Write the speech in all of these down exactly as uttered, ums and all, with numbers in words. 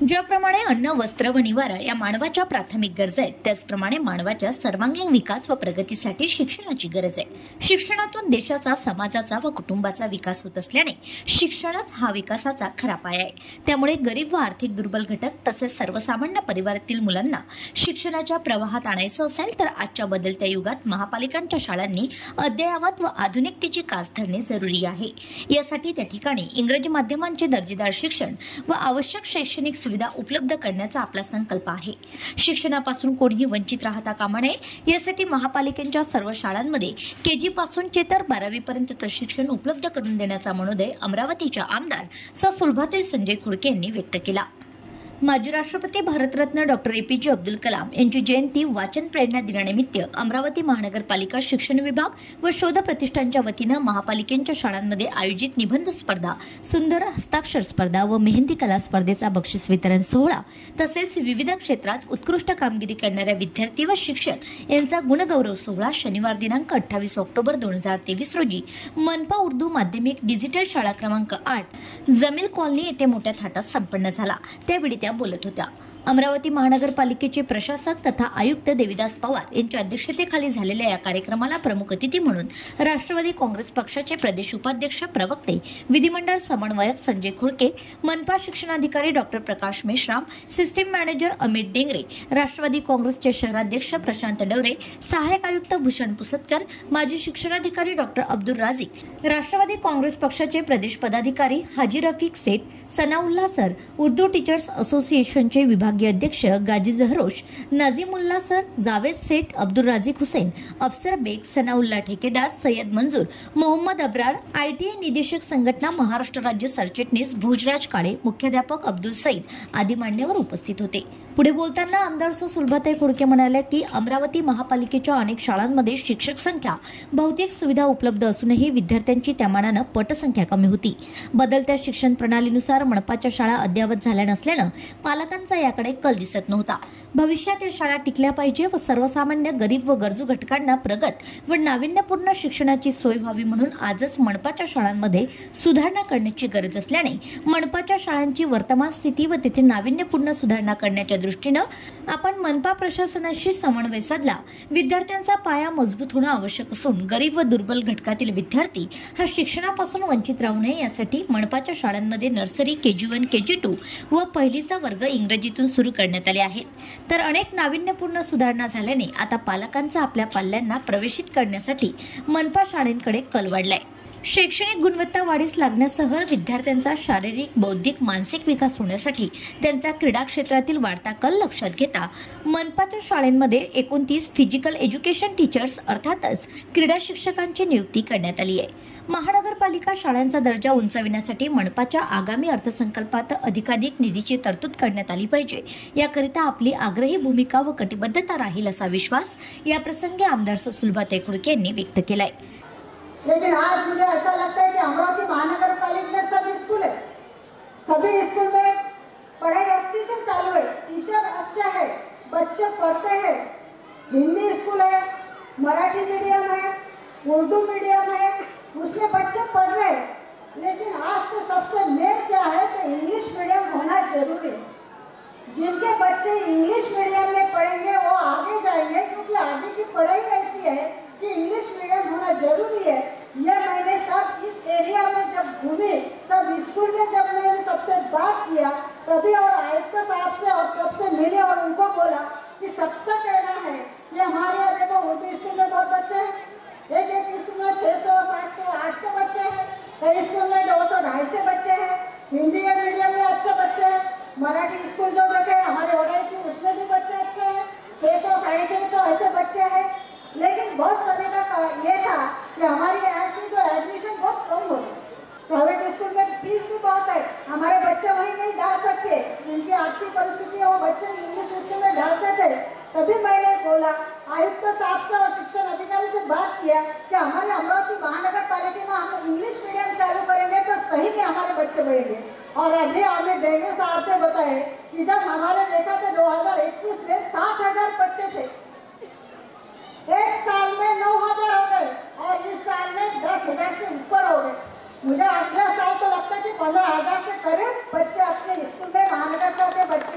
ज्याप्रमाणे अन्न, वस्त्र व निवारा या मानवाच्या प्राथमिक गरजा आहेत, त्याचप्रमाणे मानवाच्या सर्वांगीण विकास व प्रगतीसाठी शिक्षणाची गरज आहे। शिक्षणातून देशाचा, समाजाचा व कुटुंबाचा विकास होत असल्याने शिक्षणच हा विकासाचा खरा पाया आहे। त्यामुळे गरीब व आर्थिक दुर्बल घटक तसेच सर्वसामान्य परिवारातील मुलांना शिक्षणाच्या प्रवाहात आणायचं असेल तर आजच्या बदलत्या युगात महापालिकांच्या शाळांनी अद्ययावत व आधुनिकतेची कास धरणे जरुरी आहे। यासाठी त्या ठिकाणी इंग्रजी माध्यमांचे दर्जेदार शिक्षण व आवश्यक शैक्षणिक सुविधा उपलब्ध करण्याचा आपला संकल्प आहे। शिक्षणापासून कोणीही वंचित राहता कामा नये यासाठी महापालिकेच्या सर्व शाळांमध्ये केजी पासूनचे तर बारावी पर्यंतचं शिक्षण उपलब्ध करून देण्याचा मनोदय अमरावतीच्या आमदार सौ सुलभाताई संजय खोडके यांनी व्यक्त केला। माजी राष्ट्रपती भारतरत्न डॉक्टर ए पी जे अब्दुल कलाम यांची जयंती वाचन प्रेरणा दिनानिमित्त अमरावती महानगरपालिका शिक्षण विभाग व शोध प्रतिष्ठानच्या वतीनं महापालिकेच्या शाळांमध्ये आयोजित निबंध स्पर्धा, सुंदर हस्ताक्षर स्पर्धा व मेहंदी कला स्पर्धेचा बक्षीस वितरण सोहळा तसेच विविध क्षेत्रात उत्कृष्ट कामगिरी करणाऱ्या विद्यार्थी व शिक्षक यांचा गुणगौरव सोहळा शनिवार दिनांक अठ्ठावीस ऑक्टोबर दोन हजार तेवीस रोजी मनपा उर्दू माध्यमिक डिजिटल शाळा क्रमांक आठ जमील कॉलनी येथे मोठ्या थाटात संपन्न झाला। त्यावेळी त्या बोलत होत्या। अमरावती महानगरपालिकेचे प्रशासक तथा आयुक्त देविदास पवार यांच्या अध्यक्षतेखाली झालेल्या या कार्यक्रमाला प्रमुख अतिथी म्हणून राष्ट्रवादी काँग्रेस पक्षाचे प्रदेश उपाध्यक्ष, प्रवक्ते, विधिमंडळ समन्वयक संजय खोडके, मनपा शिक्षणाधिकारी doctor Prakash Meshram, system manager Amit Dengre, राष्ट्रवादी काँग्रेसचे शहराध्यक्ष प्रशांत डवरे, सहाय्यक आयुक्त भूषण पुसतकर, माजी शिक्षणाधिकारी डॉक्टर अब्दुल राझिक, राष्ट्रवादी काँग्रेस पक्षाचे प्रदेश पदाधिकारी हाजी रफिक सेठ, सनाउल्ला सर, उर्दू टीचर्स असोसिएशनचे विभाग अध्यक्ष गाजी जहरोश, नाझीमुल्ला सर, जावेद सेठ, अब्दुल राझिक हुसैन, अफसर बेग, सनाउल्ला ठेकेदार, सय्यद मंजूर, मोहम्मद अब्रार, आयटीआय निदेशक संघटना महाराष्ट्र राज्य सरचिटणीस भोजराज काळे, मुख्याध्यापक अब्दुल सईद आदी मान्यवर उपस्थित होते। पुढे बोलताना आमदार सौ सुलभाताई खोडके म्हणाल्या की अमरावती महापालिकेच्या अनेक शाळांमध्ये शिक्षक संख्या, भौतिक सुविधा उपलब्ध असूनही विद्यार्थ्यांची त्या मानाने पटसंख्या कमी होती। बदलत्या शिक्षण प्रणालीनुसार मनपाच्या शाळा अद्ययावत झाल्या नसल्यानं पालकांचा याकडे कल दिसत नव्हता। भविष्यात या शाळा टिकल्या पाहिजे व सर्वसामान्य गरीब व गरजू घटकांना प्रगत व नाविन्यपूर्ण शिक्षणाची सोय व्हावी म्हणून आजच मनपाच्या शाळांमध्ये सुधारणा करण्याची गरज असल्याने मनपाच्या शाळांची वर्तमान स्थिती व तेथे नाविन्यपूर्ण सुधारणा करण्याच्या दृष्टीने आपण मनपा प्रशासनाशी समन्वय साधला। विद्यार्थ्यांचा पाया मजबूत होणे आवश्यक असून गरीब व दुर्बल घटकातील विद्यार्थी हा शिक्षणापासून वंचित राहू नये यासाठी मनपाच्या शाळांमध्ये nursery, KG one, KG two व पहिलीचा वर्ग इंग्रजीतून सुरू करण्यात आले आहेत। तर अनेक नाविन्यपूर्ण सुधारणा झाल्याने आता पालकांचा आपल्या पाल्यांना प्रवेशित करण्यासाठी मनपा शाळांकडे कल वाढलाय। शैक्षणिक गुणवत्ता वाढीस लागण्यासह विद्यार्थ्यांचा शारीरिक, बौद्धिक, मानसिक विकास होण्यासाठी त्यांचा क्रीडा क्षेत्रातील वाढता कल लक्षात घेता मनपाच्या शाळांमध्ये एकोणतीस फिजिकल एज्युकेशन टीचर्स अर्थातच क्रीडा शिक्षकांची नियुक्ती करण्यात आली आहे। महानगरपालिका शाळांचा दर्जा उंचाविण्यासाठी मनपाच्या आगामी अर्थसंकल्पात अधिकाधिक निधीची तरतूद करण्यात आली पाहिजे। याकरिता आपली आग्रही भूमिका व कटिबद्धता राहील असा विश्वास या प्रसंगी आमदार सौ सुलभाताई खोडके यांनी व्यक्त केलाय। लेकिन आज मुझे ऐसा लगता है कि अमरावती महानगर पालिका में सभी स्कूल है, सभी स्कूल में पढ़ाई अच्छी से चालू है, टीचर अच्छा है, बच्चे पढ़ते हैं, हिंदी स्कूल है, मराठी मीडियम है, उर्दू मीडियम है, उसमें बच्चे पढ़ रहे हैं। लेकिन आज तो सबसे मेन क्या है कि इंग्लिश मीडियम होना जरूरी है। जिनके बच्चे इंग्लिश मीडियम में पढ़ेंगे वो आगे जाएंगे, क्योंकि आगे की पढ़ाई ऐसी है कि इंग्लिश मीडियम होना जरूरी है। यह मैंने सब इस एरिया में जब घूमे, सब स्कूल में जब मैंने सबसे बात किया तभी और आयुक्त साहब से और सबसे मिले और उनको बोला कि सबका कहना है कि हमारे यहाँ देखो उर्दू स्कूल में बहुत बच्चे हैं, एक एक स्कूल में छः सौ सात सौ आठ सौ बच्चे हैं, कई स्कूल में दो सौ ढाई सौ बच्चे हैं, हिंदी मीडियम में अच्छे बच्चे हैं, मराठी स्कूल जो देखे हमारे ओडाई की उसमें भी बच्चे अच्छे हैं, छः सौ साढ़े छः सौ ऐसे बच्चे हैं। लेकिन बहुत समय का ये था कि हमारे यहाँ की जो एडमिशन बहुत कम हो रही, प्राइवेट स्कूल में फीस भी बहुत है, हमारे बच्चे वहीं नहीं डाल सकते, जिनकी आर्थिक परिस्थिति है वो बच्चे इंग्लिश स्कूल में डालते थे। तभी मैंने बोला आयुक्त साहब से और शिक्षण अधिकारी से बात किया कि हमारे अमरावती महानगर पालिका में हम इंग्लिश मीडियम चालू करेंगे तो सही में हमारे बच्चे बढ़ेंगे। और अभी हमें डेंगू साहब से बताए कि जब हमारे देखा थे दो हजार इक्कीस में सात हजार बच्चे थे, एक साल में नौ हजार हो गए और इस साल में दस हजार के ऊपर हो गए। मुझे अगले साल तो लगता है कि पंद्रह हजार के करीब बच्चे अपने स्कूल में महानगर के बच्चे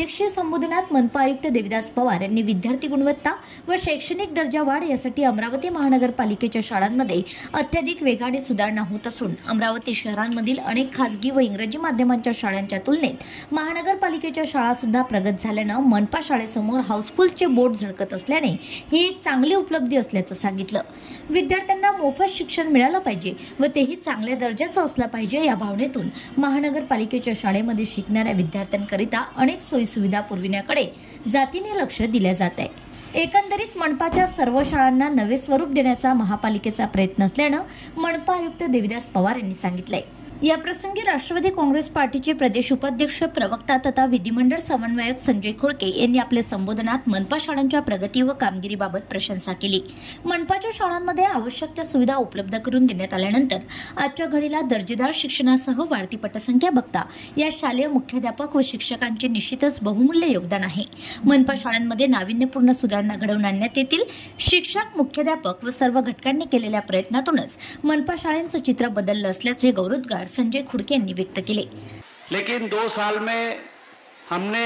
अध्यक्षीय संबोधनात मनपा आयुक्त देविदास पवार यांनी विद्यार्थी गुणवत्ता व शैक्षणिक दर्जा वाढ यासाठी अमरावती महानगरपालिकेच्या शाळांमध्ये अत्याधिक वेगाने सुधारणा होत असून अमरावती शहरांमधील अनेक खासगी व इंग्रजी माध्यमांच्या शाळांच्या तुलनेत महानगरपालिकेच्या शाळा सुद्धा प्रगत झाल्यानं मनपा शाळेसमोर हाऊसफुलचे बोर्ड झळकत असल्याने ही एक चांगली उपलब्धी असल्याचं सांगितलं. विद्यार्थ्यांना मोफत शिक्षण मिळालं पाहिजे व तेही चांगल्या दर्जाचं असलं पाहिजे या भावनेतून महानगरपालिकेच्या शाळेमध्ये शिकणाऱ्या विद्यार्थ्यांकरिता अनेक सोयी सुविधा पुरविण्याकडे जातीने लक्ष दिले जात आहे. एकंदरीत मनपाच्या सर्व शाळांना नवे स्वरूप देण्याचा महापालिकेचा प्रयत्न असल्यानं मनपा आयुक्त देविदास पवार यांनी सांगितलंय. या प्रसंगी राष्ट्रवादी काँग्रेस पार्टीचे प्रदेश उपाध्यक्ष, प्रवक्ता तथा विधिमंडळ समन्वयक संजय खोडके यांनी आपल्या संबोधनात मनपा शाळांच्या प्रगती व कामगिरीबाबत प्रशंसा केली. मनपाच्या शाळांमध्ये आवश्यक त्या सुविधा उपलब्ध करून देण्यात आल्यानंतर आजच्या घडीला दर्जेदार शिक्षणासह वाढती पटसंख्या बघता या शालेय मुख्याध्यापक व शिक्षकांचे निश्चितच बहुमूल्य योगदान आहे. मनपा शाळांमध्ये नाविन्यपूर्ण सुधारणा घडवून आणण्यात येतील. शिक्षक, मुख्याध्यापक व सर्व घटकांनी केलेल्या प्रयत्नातूनच मनपा शाळांचं चित्र बदललं असल्याचे गौरवोद्गार संजय खुड़के ने व्यक्त किए. लेकिन दो साल में हमने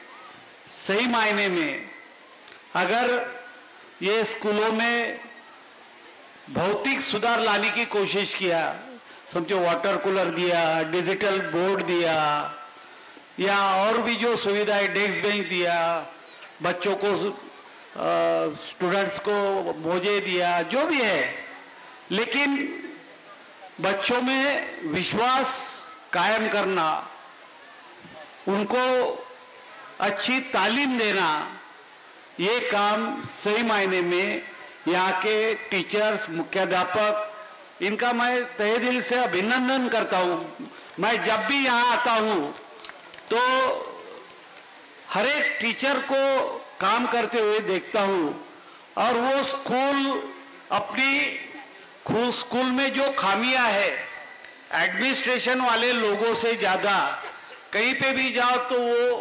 सही मायने में अगर ये स्कूलों में भौतिक सुधार लाने की कोशिश किया, समझो वाटर कूलर दिया, डिजिटल बोर्ड दिया या और भी जो सुविधाएं, डेस्क बेंच दिया, बच्चों को स्टूडेंट्स को मोजे दिया, जो भी है, लेकिन बच्चों में विश्वास कायम करना, उनको अच्छी तालीम देना, ये काम सही मायने में यहाँ के टीचर्स, मुख्याध्यापक, इनका मैं तहे दिल से अभिनंदन करता हूँ. मैं जब भी यहाँ आता हूँ तो हर एक टीचर को काम करते हुए देखता हूँ और वो स्कूल अपनी स्कूल में जो खामियां है, एडमिनिस्ट्रेशन वाले लोगों से ज़्यादा कहीं पे भी जाओ तो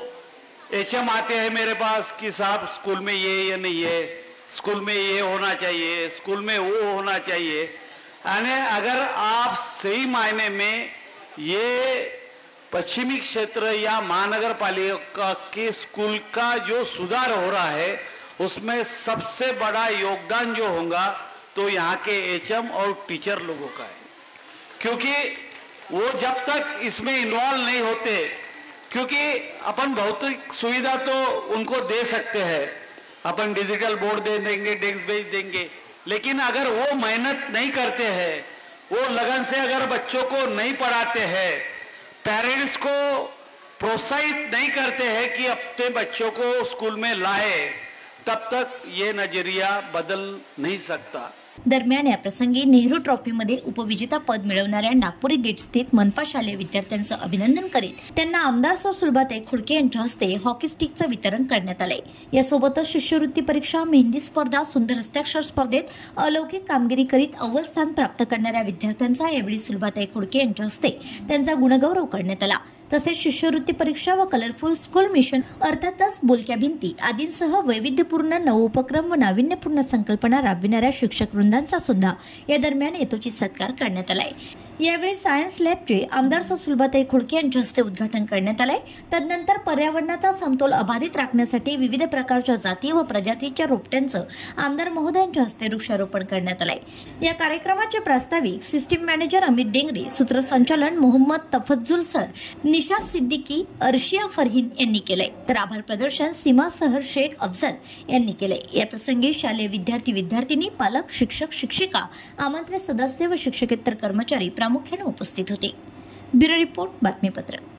वो एचएम आते हैं मेरे पास कि साहब स्कूल में ये या नहीं है, स्कूल में ये होना चाहिए, स्कूल में वो होना चाहिए. यानी अगर आप सही मायने में ये पश्चिमी क्षेत्र या महानगर पालिका के स्कूल का जो सुधार हो रहा है, उसमें सबसे बड़ा योगदान जो होगा तो यहाँ के एचएम और टीचर लोगों का है. क्योंकि वो जब तक इसमें इन्वॉल्व नहीं होते, क्योंकि अपन भौतिक सुविधा तो उनको दे सकते हैं, अपन डिजिटल बोर्ड दे देंगे, डेस्क बेंच देंगे, लेकिन अगर वो मेहनत नहीं करते हैं, वो लगन से अगर बच्चों को नहीं पढ़ाते हैं, पेरेंट्स को प्रोत्साहित नहीं करते हैं कि अपने बच्चों को स्कूल में लाए, तब तक ये नजरिया बदल नहीं सकता. दरम्यान या प्रसंगी नेहरू ट्रॉफीमध्ये उपविजेता पद मिळवणाऱ्या नागपुरी गेट स्थित मनपा शालेय विद्यार्थ्यांचं अभिनंदन करीत त्यांना आमदार सौ सुलभाताई खुड़के यांच्या हस्ते हॉकी स्टिकचं वितरण करण्यात आलंय. यासोबतच शिष्यवृत्ती परीक्षा, मेहंदी स्पर्धा, सुंदर हस्ताक्षर स्पर्धेत अलौकिक कामगिरी करीत अव्वल स्थान प्राप्त करणाऱ्या विद्यार्थ्यांचा यावेळी सुलभाताई खुड़के यांच्या हस्ते त्यांचा गुणगौरव करण्यात आला. तसेच शिष्यवृत्ती परीक्षा व कलरफुल स्कूल मिशन अर्थातच बोलक्या भिंती आदींसह वैविध्यपूर्ण नवोपक्रम व नाविन्यपूर्ण संकल्पना राबविणाऱ्या शिक्षक वृंदांचा सुद्धा या दरम्यान यथोचित सत्कार करण्यात आलाय. यावेळी सायन्स लॅबचे आमदार सौ सुलभाताई खुड़के यांच्या हस्ते उद्घाटन करण्यात आले. तदनंतर पर्यावरणाचा समतोल अबाधित राखण्यासाठी विविध प्रकारच्या जाती व प्रजातीच्या रोपट्यांचं आमदार महोदयांच्या हस्ते वृक्षारोपण करण्यात आले. या कार्यक्रमाचे प्रास्ताविक सिस्टीम मॅनेजर अमित डेंगरे, सूत्रसंचालन मोहम्मद तफज्जुल सर, निशाद सिद्दीकी, अर्शिया फरहीन यांनी केले. तर आभार प्रदर्शन सीमा सहर शेख अफजल यांनी केले. या प्रसंगी शालेय विद्यार्थी विद्यार्थिनी, पालक, शिक्षक, शिक्षिका, आमंत्रित सदस्य व शिक्षकेतर कर्मचारी प्रामुख्याने उपस्थित होते. ब्युरो रिपोर्ट, बातमीपत्र.